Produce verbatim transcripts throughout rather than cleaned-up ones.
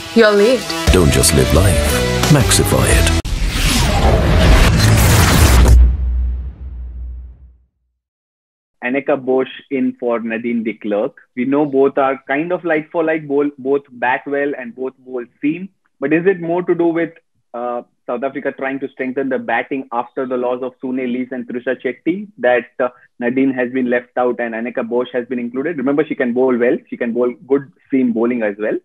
You're late. Don't just live life, maxify it. Annika Bosch in for Nadine de Klerk. We know both are kind of like for like, both, both bat well and both bowl seam. But is it more to do with uh, South Africa trying to strengthen the batting after the loss of Sune Lees and Trisha Chetty, that uh, Nadine has been left out and Annika Bosch has been included? Remember, she can bowl well. She can bowl good seam bowling as well.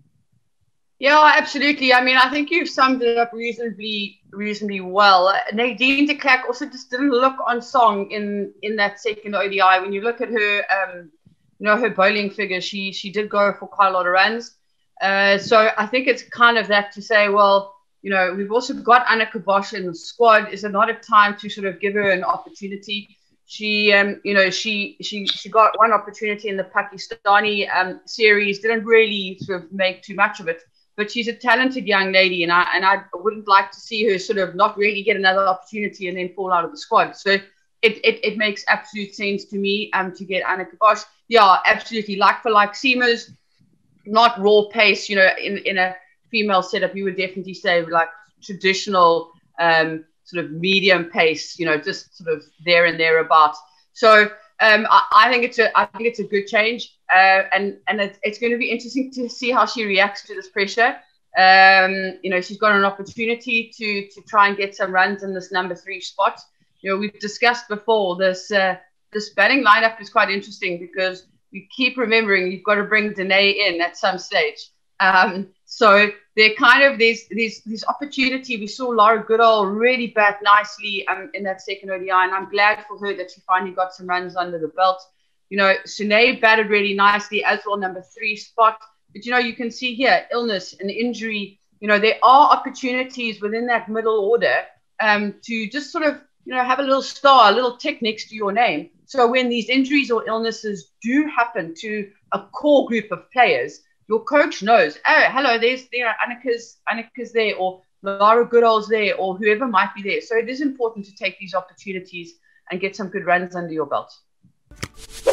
Yeah, absolutely. I mean, I think you've summed it up reasonably, reasonably well. Nadine de Klerk also just didn't look on song in in that second O D I. When you look at her, um, you know, her bowling figure, she she did go for quite a lot of runs. Uh, so I think it's kind of that to say, well, you know, we've also got Annika Bosch in the squad. Is it not a time to sort of give her an opportunity? She, um, you know, she she she got one opportunity in the Pakistani um, series, didn't really sort of make too much of it. But she's a talented young lady, and I and I wouldn't like to see her sort of not really get another opportunity and then fall out of the squad. So it it, it makes absolute sense to me um to get Annika Bosch. Yeah, absolutely, like for like seamers, not raw pace. You know, in in a female setup, you would definitely say like traditional um sort of medium pace. You know, just sort of there and thereabouts. So. Um, I, I think it's a, I think it's a good change, uh, and and it's, it's going to be interesting to see how she reacts to this pressure. Um, you know, she's got an opportunity to to try and get some runs in this number three spot. You know, we've discussed before this uh, this batting lineup is quite interesting because we keep remembering you've got to bring Danae in at some stage. Um, so they're kind of these these these opportunity. We saw Laura Goodall really bat nicely um, in that second O D I, and I'm glad for her that she finally got some runs under the belt. You know, Sune batted really nicely as well, number three spot. But you know, you can see here illness and injury. You know, there are opportunities within that middle order um, to just sort of you know have a little star, a little tick next to your name. So when these injuries or illnesses do happen to a core group of players, your coach knows, oh, hello, there's there are Annika's, Annika's there, or Lara Goodall's there, or whoever might be there. So it is important to take these opportunities and get some good runs under your belt.